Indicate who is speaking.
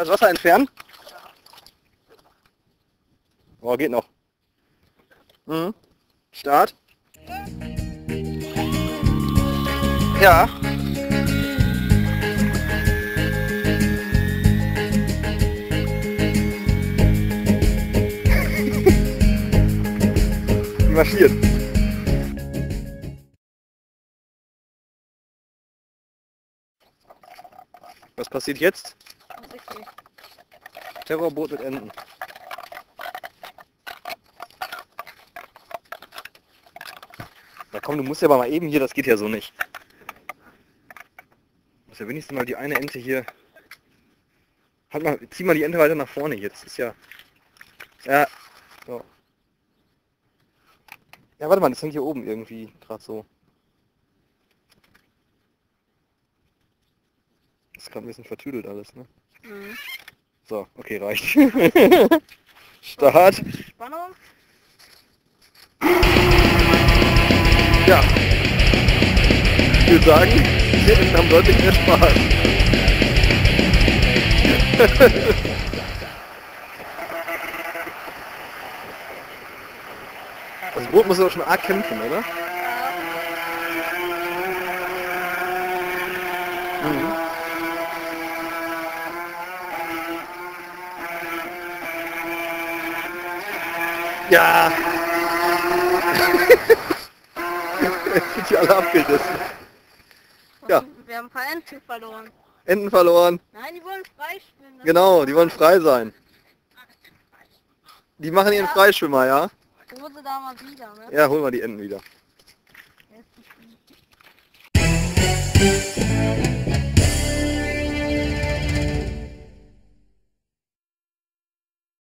Speaker 1: Das Wasser entfernen? Oh, geht noch. Mhm. Start. Ja. Die marschiert. Was passiert jetzt? Terrorboot mit Enten. Na komm, du musst ja aber mal eben hier, das geht ja so nicht. Muss ja wenigstens mal die eine Ente hier... Halt mal, zieh mal die Ente weiter nach vorne jetzt. Ist ja... Ja. So. Ja, warte mal, das hängt hier oben irgendwie gerade so. Das ist gerade ein bisschen vertüdelt alles, ne? Mhm. So, okay, reicht. Start.
Speaker 2: Spannung.
Speaker 1: Ja. Ich würde sagen, die Enten haben deutlich mehr Spaß. Das Boot muss aber schon arg kämpfen, oder? Mhm. Ja! Sind die alle abgerissen. Ja.
Speaker 2: Wir haben ein paar Enten verloren.
Speaker 1: Enten verloren.
Speaker 2: Nein, die wollen freischwimmen.
Speaker 1: Genau, die wollen frei sein. Die machen ihren Freischwimmer, ja?
Speaker 2: Hol sie da mal wieder, ne?
Speaker 1: Ja, hol mal die Enten wieder.
Speaker 2: Ja,